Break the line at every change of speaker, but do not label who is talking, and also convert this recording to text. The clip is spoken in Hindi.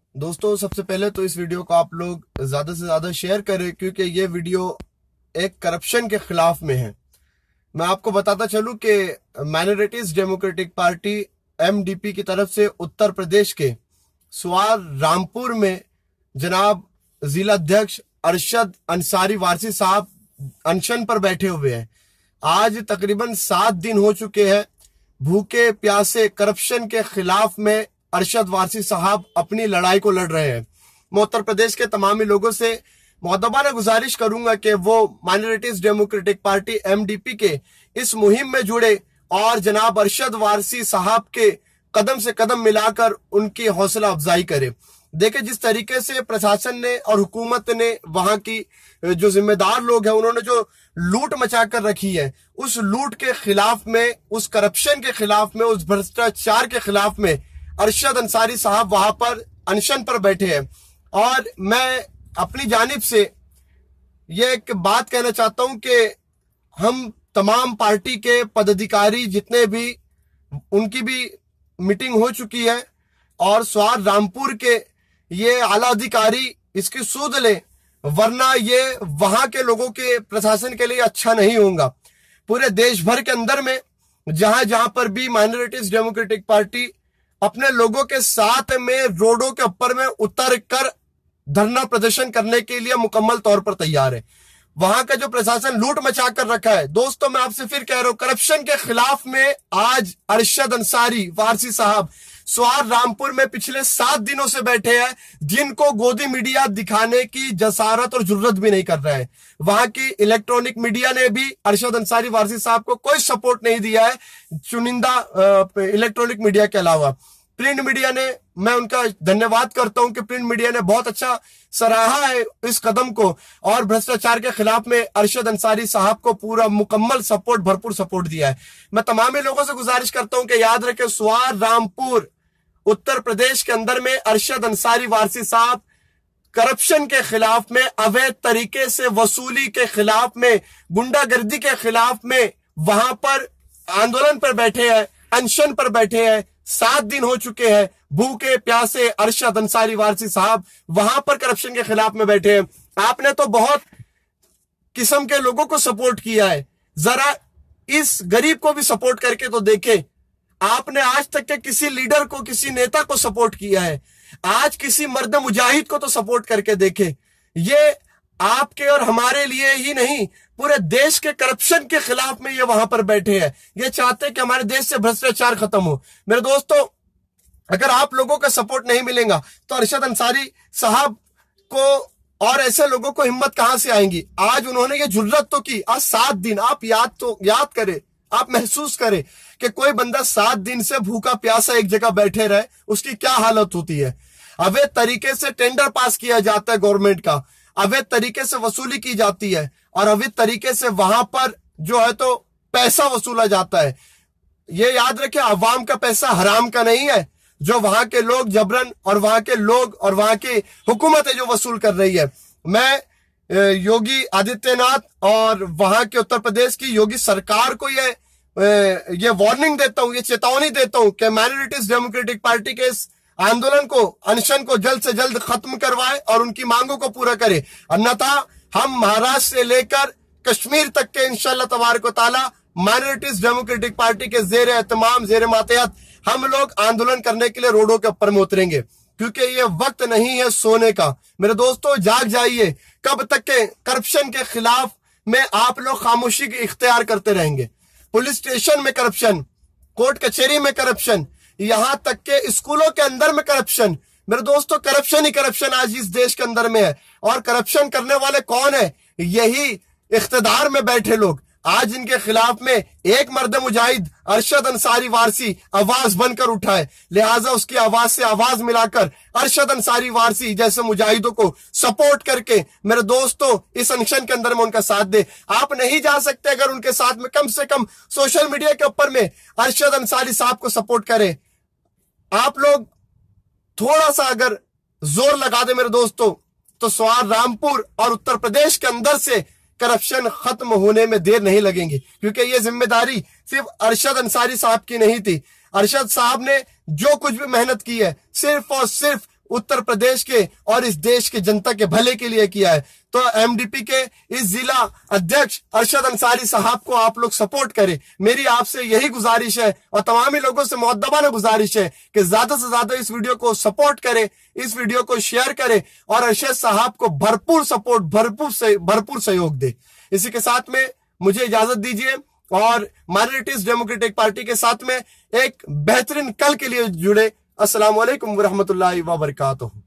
दोस्तों, सबसे पहले तो इस वीडियो को आप लोग ज्यादा से ज्यादा शेयर करें क्योंकि ये वीडियो एक करप्शन के खिलाफ में है। मैं आपको बताता चलूं कि माइनॉरिटीज डेमोक्रेटिक पार्टी एमडीपी की तरफ से उत्तर प्रदेश के स्वार रामपुर में जनाब जिला अध्यक्ष अरशद अंसारी वारसी साहब अनशन पर बैठे हुए हैं। आज तकरीबन 7 दिन हो चुके हैं। भूखे प्यासे करप्शन के खिलाफ में अरशद वारसी साहब अपनी लड़ाई को लड़ रहे हैं। मैं उत्तर प्रदेश के तमामी लोगों से मुअद्दबाना गुजारिश करूंगा कि वो माइनॉरिटीज डेमोक्रेटिक पार्टी एमडीपी के इस मुहिम में जुड़े और जनाब अरशद वारसी साहब के कदम से कदम मिलाकर उनकी हौसला अफजाई करे। देखिए, जिस तरीके से प्रशासन ने और हुकूमत ने वहां की जो जिम्मेदार लोग हैं उन्होंने जो लूट मचा कर रखी है, उस लूट के खिलाफ में, उस करप्शन के खिलाफ में, उस भ्रष्टाचार के खिलाफ में अरशद अंसारी साहब वहां पर अनशन पर बैठे हैं। और मैं अपनी जानिब से ये एक बात कहना चाहता हूं कि हम तमाम पार्टी के पदाधिकारी जितने भी, उनकी भी मीटिंग हो चुकी है और स्वार रामपुर के ये आला अधिकारी इसकी सूद लें, वरना ये वहां के लोगों के प्रशासन के लिए अच्छा नहीं होगा। पूरे देश भर के अंदर में जहां जहां पर भी माइनॉरिटीज डेमोक्रेटिक पार्टी अपने लोगों के साथ में रोडों के ऊपर में उतर कर धरना प्रदर्शन करने के लिए मुकम्मल तौर पर तैयार है, वहां का जो प्रशासन लूट मचा कर रखा है। दोस्तों, मैं आपसे फिर कह रहा हूं, करप्शन के खिलाफ में आज अरशद अंसारी वारसी साहब स्वार रामपुर में पिछले 7 दिनों से बैठे हैं, जिनको गोदी मीडिया दिखाने की जसारत और जुर्रत भी नहीं कर रहा है। वहां की इलेक्ट्रॉनिक मीडिया ने भी अरशद अंसारी वारसी साहब को कोई सपोर्ट नहीं दिया है, चुनिंदा इलेक्ट्रॉनिक मीडिया के अलावा। प्रिंट मीडिया ने, मैं उनका धन्यवाद करता हूं कि प्रिंट मीडिया ने बहुत अच्छा सराहा है इस कदम को और भ्रष्टाचार के खिलाफ में अरशद अंसारी साहब को पूरा मुकम्मल सपोर्ट, भरपूर सपोर्ट दिया है। मैं तमाम लोगों से गुजारिश करता हूं कि याद रखें, स्वार रामपुर उत्तर प्रदेश के अंदर में अरशद अंसारी वारसी साहब करप्शन के खिलाफ में, अवैध तरीके से वसूली के खिलाफ में, गुंडागर्दी के खिलाफ में वहां पर आंदोलन पर बैठे हैं, अनशन पर बैठे हैं। 7 दिन हो चुके हैं। भूखे प्यासे अरशद अंसारी वारसी साहब वहां पर करप्शन के खिलाफ में बैठे हैं। आपने तो बहुत किस्म के लोगों को सपोर्ट किया है, जरा इस गरीब को भी सपोर्ट करके तो देखें। आपने आज तक के किसी लीडर को, किसी नेता को सपोर्ट किया है, आज किसी मर्द मुजाहिद को तो सपोर्ट करके देखे। ये आपके और हमारे लिए ही नहीं, पूरे देश के करप्शन के खिलाफ में ये वहां पर बैठे हैं। ये चाहते हैं कि हमारे देश से भ्रष्टाचार खत्म हो। मेरे दोस्तों, अगर आप लोगों का सपोर्ट नहीं मिलेगा तो अरशद अंसारी साहब को और ऐसे लोगों को हिम्मत कहां से आएंगी। आज उन्होंने ये जुर्रत तो की। आज 7 दिन आप याद करें, आप महसूस करें कि कोई बंदा 7 दिन से भूखा प्यासा एक जगह बैठे रहे, उसकी क्या हालत होती है। अवैध तरीके से टेंडर पास किया जाता है गवर्नमेंट का, अवैध तरीके से वसूली की जाती है और अवैध तरीके से वहां पर जो है तो पैसा वसूला जाता है। ये याद रखें, अवाम का पैसा हराम का नहीं है, जो वहां के लोग जबरन और वहां के लोग और वहां की हुकूमत है जो वसूल कर रही है। मैं योगी आदित्यनाथ और वहां के उत्तर प्रदेश की योगी सरकार को ये वार्निंग देता हूं, ये चेतावनी देता हूं कि माइनॉरिटीज डेमोक्रेटिक पार्टी के इस आंदोलन को, अनशन को जल्द से जल्द खत्म करवाए और उनकी मांगों को पूरा करे। अन्यथा हम महाराष्ट्र से लेकर कश्मीर तक के इंशाअल्लाह तबारक व तआला माइनॉरिटीज डेमोक्रेटिक पार्टी के जेर एहतमाम, जेर मातहत हम लोग आंदोलन करने के लिए रोडों के ऊपर में उतरेंगे, क्योंकि ये वक्त नहीं है सोने का। मेरे दोस्तों, जाग जाइए। कब तक के करप्शन के खिलाफ में आप लोग खामोशी की इख्तियार करते रहेंगे। पुलिस स्टेशन में करप्शन, कोर्ट कचहरी में करप्शन, यहां तक के स्कूलों के अंदर में करप्शन। मेरे दोस्तों, करप्शन ही करप्शन आज इस देश के अंदर में है। और करप्शन करने वाले कौन है? यही इख्तिदार में बैठे लोग। आज इनके खिलाफ में एक मर्द मुजाहिद अरशद अंसारी वारसी आवाज बनकर उठा है, लिहाजा उसकी आवाज से आवाज मिलाकर अरशद अंसारी वारसी जैसे मुजाहिदों को सपोर्ट करके मेरे दोस्तों इस अनशन के अंदर में उनका साथ दे। आप नहीं जा सकते अगर उनके साथ में कम से कम सोशल मीडिया के ऊपर में अरशद अंसारी साहब को सपोर्ट करें। आप लोग थोड़ा सा अगर जोर लगा दे मेरे दोस्तों, तो स्वार रामपुर और उत्तर प्रदेश के अंदर से करप्शन खत्म होने में देर नहीं लगेंगी, क्योंकि ये जिम्मेदारी सिर्फ अरशद अंसारी साहब की नहीं थी। अरशद साहब ने जो कुछ भी मेहनत की है सिर्फ और सिर्फ उत्तर प्रदेश के और इस देश के जनता के भले के लिए किया है। तो एमडीपी के इस जिला अध्यक्ष अरशद अंसारी साहब को आप लोग सपोर्ट करें। मेरी आपसे यही गुजारिश है और तमाम ही लोगों से मुअद्दबाना गुजारिश है कि ज्यादा से ज्यादा इस वीडियो को सपोर्ट करें, इस वीडियो को शेयर करें और अरशद साहब को भरपूर सपोर्ट, भरपूर सहयोग दे। इसी के साथ में मुझे इजाजत दीजिए और माइनॉरिटीज डेमोक्रेटिक पार्टी के साथ में एक बेहतरीन कल के लिए जुड़े। अस्सलाम वालेकुम व रहमतुल्लाहि व बरकातहू।